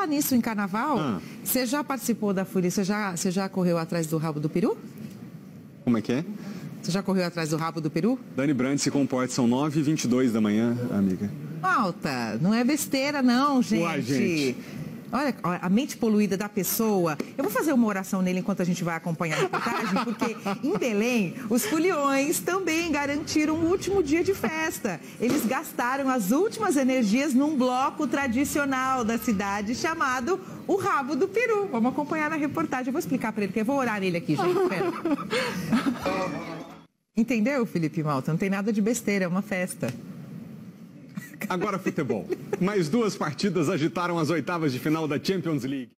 falar nisso em carnaval, você já participou da folia? Você já correu atrás do rabo do peru? Como é que é? Você já correu atrás do rabo do peru? Dani Brandt, se comporte, são 9h22 da manhã, amiga. Malta, não é besteira não, gente. Uai, gente. Olha a mente poluída da pessoa. Eu vou fazer uma oração nele enquanto a gente vai acompanhar a reportagem, porque em Belém, os foliões também garantiram o último dia de festa. Eles gastaram as últimas energias num bloco tradicional da cidade chamado o Rabo do Peru. Vamos acompanhar na reportagem. Eu vou explicar para ele, porque eu vou orar nele aqui, gente. Espera. Entendeu, Felipe Malta? Não tem nada de besteira, é uma festa. Agora futebol. Mais duas partidas agitaram as oitavas de final da Champions League.